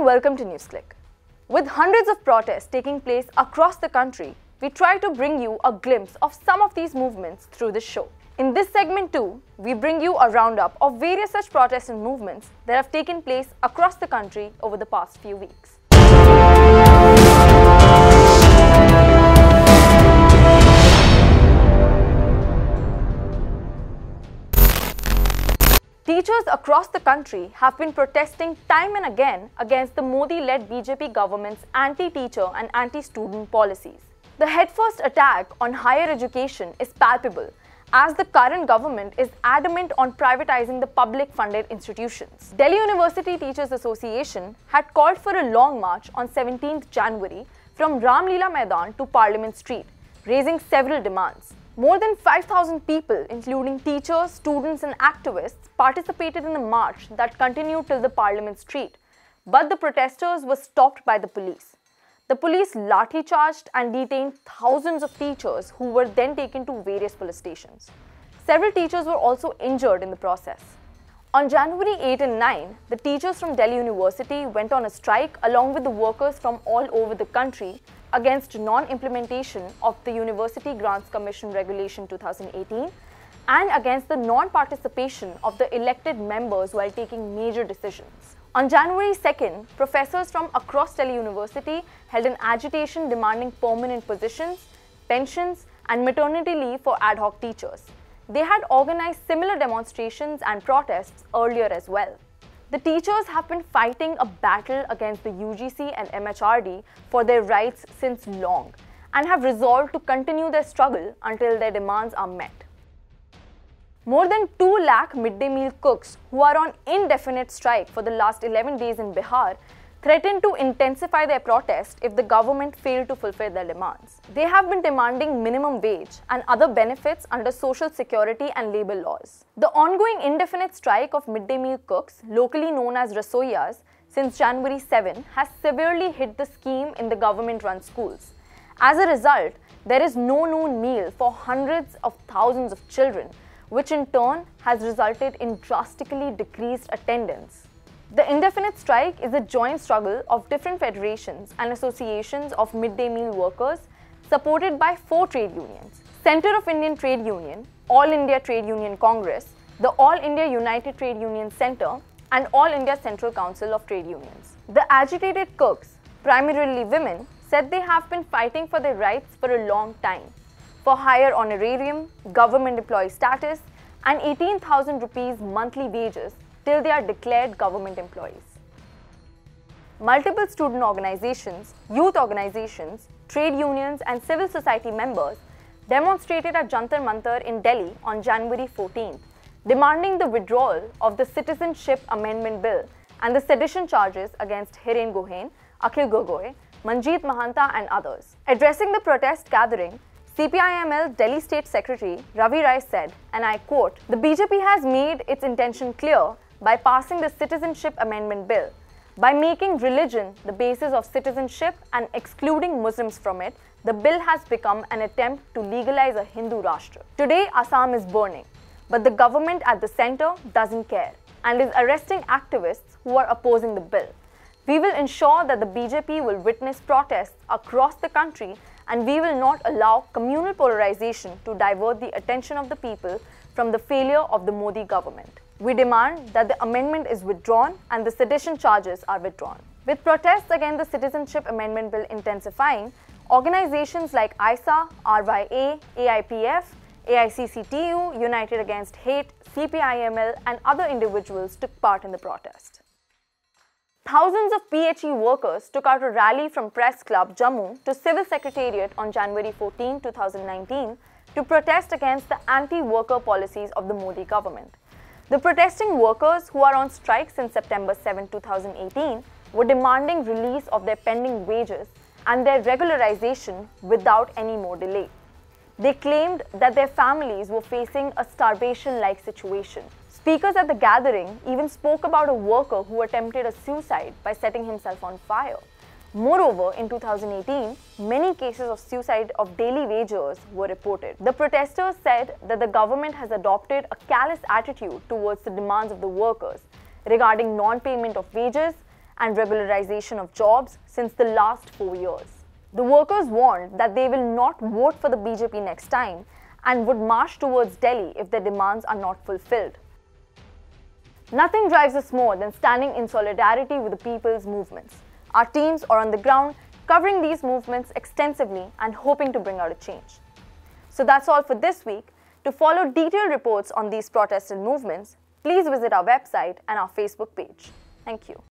welcome to NewsClick. With hundreds of protests taking place across the country, we try to bring you a glimpse of some of these movements through this show. In this segment too, we bring you a roundup of various such protests and movements that have taken place across the country over the past few weeks. Teachers across the country have been protesting time and again against the Modi-led BJP government's anti-teacher and anti-student policies. The headfirst attack on higher education is palpable, as the current government is adamant on privatizing the public-funded institutions. Delhi University Teachers Association had called for a long march on 17th January from Ram Leela Maidan to Parliament Street, raising several demands. More than 5,000 people, including teachers, students and activists, participated in the march that continued till the Parliament Street, but the protesters were stopped by the police. The police lathi-charged and detained thousands of teachers who were then taken to various police stations. Several teachers were also injured in the process. On January 8 and 9, the teachers from Delhi University went on a strike along with the workers from all over the country against non-implementation of the University Grants Commission Regulation 2018 and against the non-participation of the elected members while taking major decisions. On January 2nd, professors from across Delhi University held an agitation demanding permanent positions, pensions and maternity leave for ad hoc teachers. They had organized similar demonstrations and protests earlier as well. The teachers have been fighting a battle against the UGC and MHRD for their rights since long and have resolved to continue their struggle until their demands are met. More than 2 lakh midday meal cooks who are on indefinite strike for the last 11 days in Bihar threatened to intensify their protest if the government failed to fulfill their demands. They have been demanding minimum wage and other benefits under social security and labor laws. The ongoing indefinite strike of midday meal cooks, locally known as Rasoiyas, since January 7 has severely hit the scheme in the government-run schools. As a result, there is no noon meal for hundreds of thousands of children, which in turn has resulted in drastically decreased attendance. The indefinite strike is a joint struggle of different federations and associations of midday meal workers supported by 4 trade unions: Centre of Indian Trade Union, All India Trade Union Congress, the All India United Trade Union Centre and All India Central Council of Trade Unions. The agitated cooks, primarily women, said they have been fighting for their rights for a long time, for higher honorarium, government employee status and 18,000 rupees monthly wages till they are declared government employees. Multiple student organizations, youth organizations, trade unions and civil society members demonstrated at Jantar Mantar in Delhi on January 14th, demanding the withdrawal of the Citizenship Amendment Bill and the sedition charges against Hiren Gohain, Akhil Gogoi, Manjeet Mahanta and others. Addressing the protest gathering, CPIML Delhi State Secretary Ravi Rai said, and I quote, "The BJP has made its intention clear by passing the Citizenship Amendment Bill. By making religion the basis of citizenship and excluding Muslims from it, the bill has become an attempt to legalize a Hindu Rashtra. Today, Assam is burning, but the government at the centre doesn't care and is arresting activists who are opposing the bill. We will ensure that the BJP will witness protests across the country and we will not allow communal polarization to divert the attention of the people from the failure of the Modi government. We demand that the amendment is withdrawn and the sedition charges are withdrawn." With protests against the Citizenship Amendment Bill intensifying, organizations like ISA, RYA, AIPF, AICCTU, United Against Hate, CPIML and other individuals took part in the protest. Thousands of PHE workers took out a rally from Press Club, Jammu to Civil Secretariat on January 14, 2019 to protest against the anti-worker policies of the Modi government. The protesting workers who are on strike since September 7, 2018 were demanding release of their pending wages and their regularization without any more delay. They claimed that their families were facing a starvation-like situation. Speakers at the gathering even spoke about a worker who attempted a suicide by setting himself on fire. Moreover, in 2018, many cases of suicide of daily wagers were reported. The protesters said that the government has adopted a callous attitude towards the demands of the workers regarding non-payment of wages and regularization of jobs since the last 4 years. The workers warned that they will not vote for the BJP next time and would march towards Delhi if their demands are not fulfilled. Nothing drives us more than standing in solidarity with the people's movements. Our teams are on the ground covering these movements extensively and hoping to bring out a change. So that's all for this week. To follow detailed reports on these protests and movements, please visit our website and our Facebook page. Thank you.